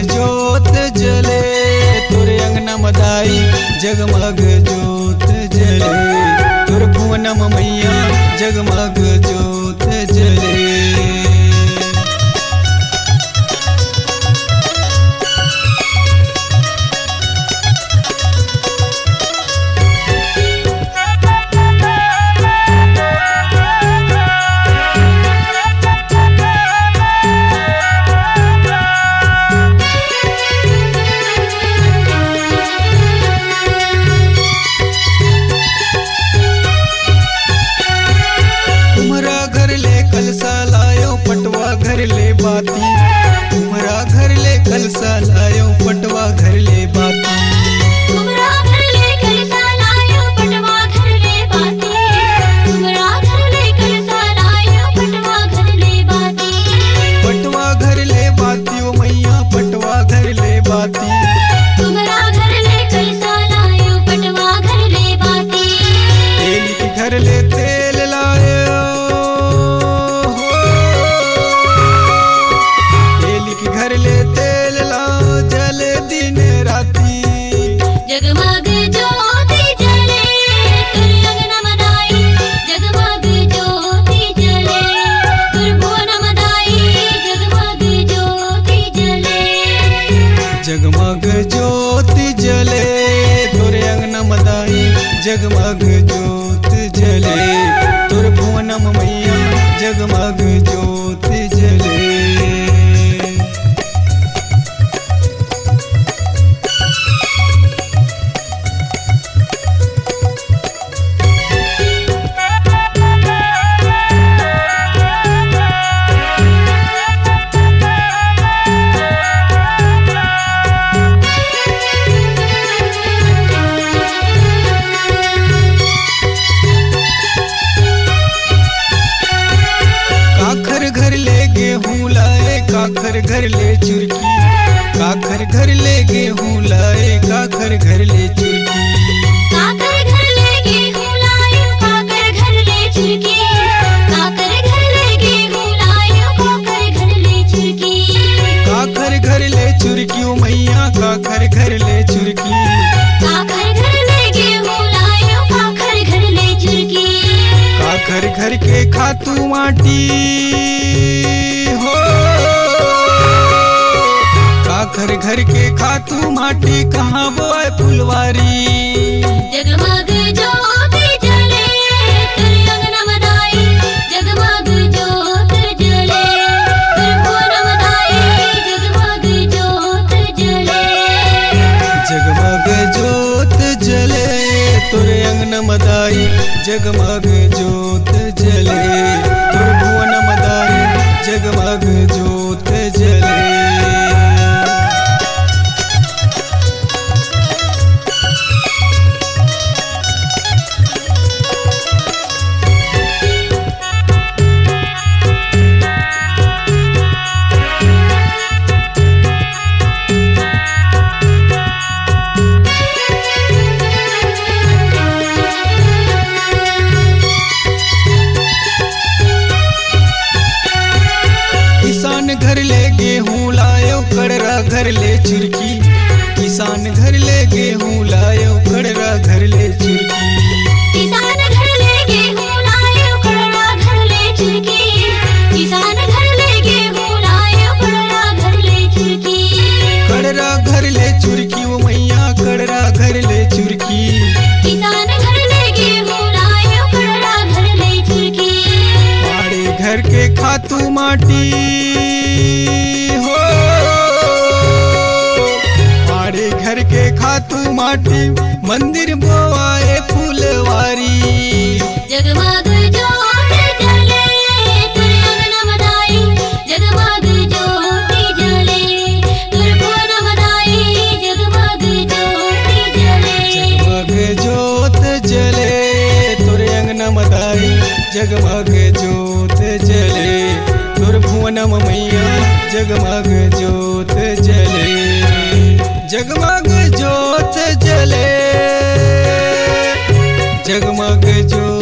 जोत जले तोरे अंगना मदाई जगमग जोत जले तोर भुवनम मैया जगमग जोत जले। घर ले बाती तुम्हारा घर ले कलसा लायो पटवा घर ले बाती तुम्हारा घर ले कलसा लायो पटवा घर ले बाती तुम्हारा घर ले कलसा लायो पटवा घर ले बाती पटवा घर ले बाती ओ मैया पटवा घर ले बाती तुम्हारा घर ले कलसा लायो पटवा घर ले बाती तेल की घर ले तेल लायो घर ले तेल लाओ जले दिन राती जगमग ज्योति जले तुर अंगना मदाई जगमग ज्योति जले तुर भुवन मदाई जगमग ज्योति जले जगमग ज्योति जले तोरे अंगना मदाई जगमग ज्योति जले तोर भुवनम मैया जगमग ज्योति जले। घर ले गेहूँ लाए काखर घर ले चुरकी काखर घर ले गेहूँ लाए काखर घर ले चुरकी काकर घर ले गेहूँ लायो काकर घर ले चुरकी काकर घर ले गेहूँ लायो काकर घर ले चुरकी काखर घर ले चुरकी ओ मैया काखर घर ले चुरकी काकर घर ले गेहूँ लायो काकर घर ले चुरकी काखर घर के खातू माटी हो काखर घर के खातू माटी कहाँ बोए फुलवारी जगमग ज्योति जले तुर अंगना मदाई जगमग ज्योति जले तुर भुवन मदाई जगमग ज्योति जले जगमग जोत जले तोरे अंगना मदाई जगमग जोत जले तोर भुवन मदाई जगमग जोत जले। घर ले गेहूँ लायो कड़रा घर ले चुरकी किसान घर ले गेहूँ लायो कड़रा घर ले चुरकी किसान घर ले गेहूँ लायो कड़रा घर ले चुरकी किसान घर ले गेहूँ लायो कड़रा घर ले चुरकी कड़रा घर ले चुरकी वो मैया कड़रा घर ले चुरकी किसान घर ले गेहूँ लायो कड़रा घर ले चुरकी पाड़े घर के खातू माटी हो पाड़े घर के खातू माटी मंदिर बोआए फूलवारी जगमग ज्योति जले तुर अंगना मदाई जगमग ज्योति जले तुर भुवन मदाई जगमग ज्योति जले जगमग जोत जले तोरे अंगना मदाई जगमग जोत जले तोर भुवनम मैया जगमग जोत जले जगमग जोत जले जगमग जोत